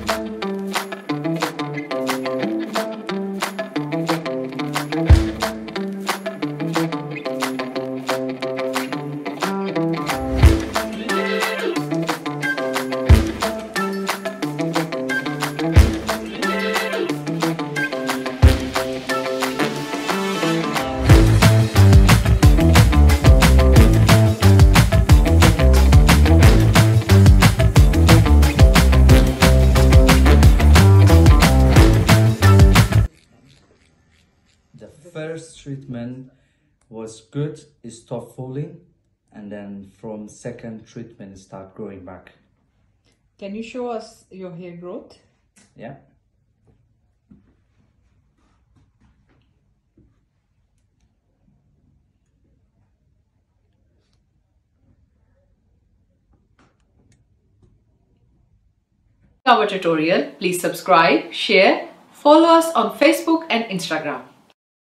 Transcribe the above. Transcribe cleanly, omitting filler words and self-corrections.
First treatment was good, it stopped falling, and then from second treatment it start growing back. Can you show us your hair growth? Yeah. Our tutorial, please subscribe, share, follow us on Facebook and Instagram.